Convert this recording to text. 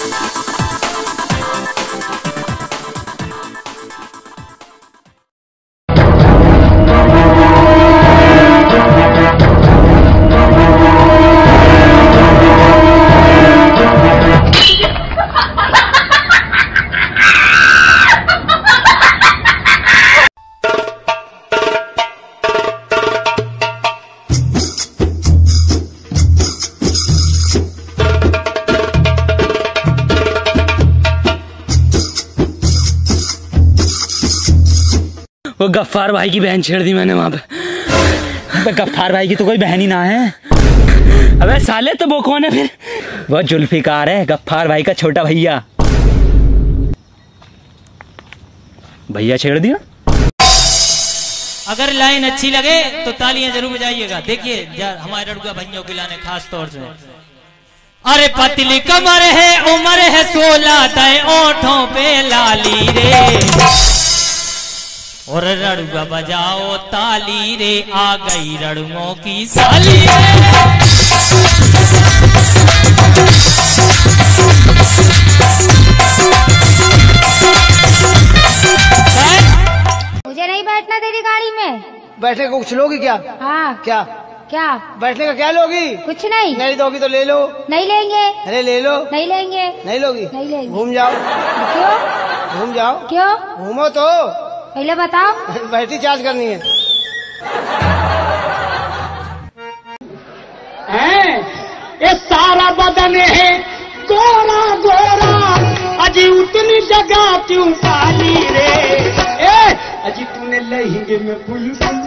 वो गफ्फार भाई की बहन छेड़ दी मैंने वहां पे। गफ्फार भाई की तो कोई बहन ही ना है। अबे साले तो वो कौन है फिर? वो जुल्फिकार है, गफ्फार भाई का छोटा भैया। भैया छेड़ दिया। अगर लाइन अच्छी लगे तो तालियां जरूर बजाइएगा। देखिए हमारे लड़का भाइयों के लाने खास तौर से। अरे पतली कमर है, उम्र है 16, तय ओठों पे लाली रे, और रड़ुआ बजाओ ताली रे, आ गई रड़ुओं की साली रे। मुझे नहीं बैठना तेरी गाड़ी में। बैठने को कुछ लोगी क्या? हाँ। क्या क्या बैठने का क्या लोगी? कुछ नहीं। नहीं दोगी तो ले लो। नहीं लेंगे। अरे ले लो। नहीं लेंगे। नहीं लोगी? नहीं लेंगे। घूम जाओ। क्यों? घूम जाओ। क्यों? घूमो तो पहले बताओ। बैटरी चार्ज करनी है। ये सारा बदन है गोरा गोरा, अजी उतनी जगह क्यों खाली रे? अजी तूने लहंगे में पुलिस